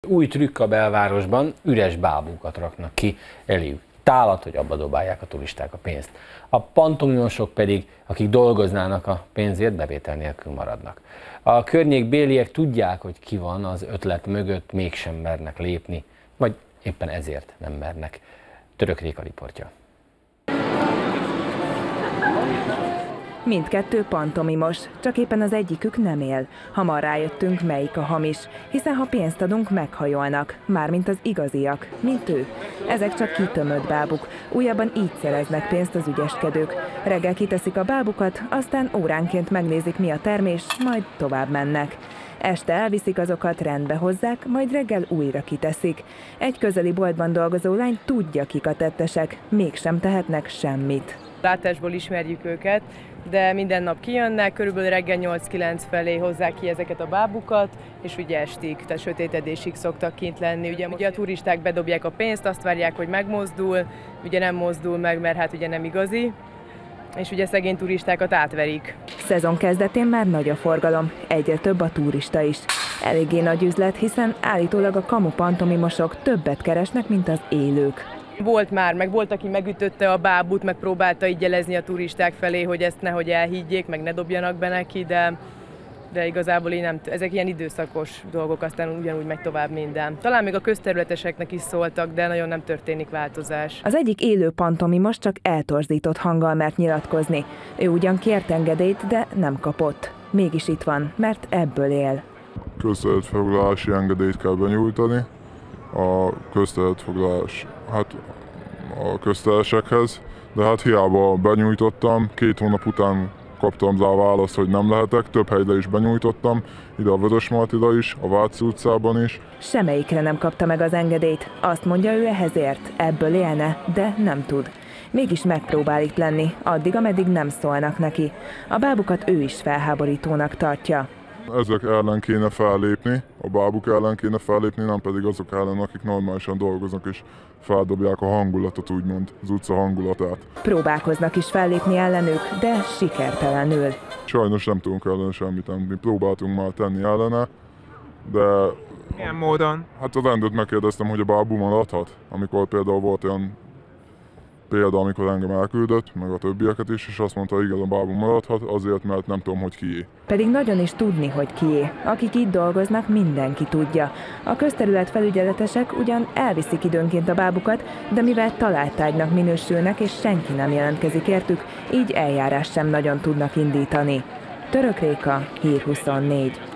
Új trükk a belvárosban, üres bábúkat raknak ki eléjük. Tálat, hogy abba dobálják a turisták a pénzt. A pantomimosok pedig, akik dolgoznának a pénzért, bevétel nélkül maradnak. A környékbéliek tudják, hogy ki van az ötlet mögött, mégsem mernek lépni, vagy éppen ezért nem mernek. Török Réka riportja. Mindkettő pantomimos, csak éppen az egyikük nem él. Hamar rájöttünk, melyik a hamis, hiszen ha pénzt adunk, meghajolnak, mármint az igaziak, mint ő. Ezek csak kitömött bábuk, újabban így szereznek pénzt az ügyeskedők. Reggel kiteszik a bábukat, aztán óránként megnézik, mi a termés, majd tovább mennek. Este elviszik azokat, rendbe hozzák, majd reggel újra kiteszik. Egy közeli boltban dolgozó lány tudja, kik a tettesek, mégsem tehetnek semmit. Látásból ismerjük őket, de minden nap kijönnek, körülbelül reggel 8-9 felé hozzák ki ezeket a bábukat, és ugye estig, tehát sötétedésig szoktak kint lenni. Ugye a turisták bedobják a pénzt, azt várják, hogy megmozdul, ugye nem mozdul meg, mert hát ugye nem igazi, és ugye szegény turistákat átverik. Szezon kezdetén már nagy a forgalom, egyre több a turista is. Eléggé nagy üzlet, hiszen állítólag a kamu pantomimosok többet keresnek, mint az élők. Volt, aki megütötte a bábút, meg próbálta így jelezni a turisták felé, hogy ezt nehogy elhiggyék, meg ne dobjanak be neki, de igazából ezek ilyen időszakos dolgok, aztán ugyanúgy megy tovább minden. Talán még a közterületeseknek is szóltak, de nagyon nem történik változás. Az egyik élő pantomimos csak eltorzított hanggal mert nyilatkozni. Ő ugyan kért engedélyt, de nem kapott. Mégis itt van, mert ebből él. Közterületfoglalási engedélyt kell benyújtani. A közterületfoglalás, a közteresekhez, de hát hiába benyújtottam, 2 hónap után kaptam rá választ, hogy nem lehetek, több helyre is benyújtottam, ide a Vörösmartyra is, a Váci utcában is. Semmelyikre nem kapta meg az engedélyt. Azt mondja, ő ehhez ért, ebből élne, de nem tud. Mégis megpróbál itt lenni, addig, ameddig nem szólnak neki. A bábukat ő is felháborítónak tartja. Ezek ellen kéne fellépni, a bábuk ellen kéne fellépni, nem pedig azok ellen, akik normálisan dolgoznak és feldobják a hangulatot, úgymond, az utca hangulatát. Próbálkoznak is fellépni ellenük, de sikertelenül. Sajnos nem tudunk ellen semmit tenni. Próbáltunk már tenni ellene, de... Milyen módon? Hát a rendőrt megkérdeztem, hogy a bábú maradhat, amikor például volt olyan példa, amikor engem elküldött, meg a többieket is, és azt mondta, igen, a bábú maradhat, azért, mert nem tudom, hogy kié. Pedig nagyon is tudni, hogy kié. Akik itt dolgoznak, mindenki tudja. A közterület felügyeletesek ugyan elviszik időnként a bábukat, de mivel találtárgynak minősülnek, és senki nem jelentkezik értük, így eljárás sem nagyon tudnak indítani. Török Réka, Hír 24.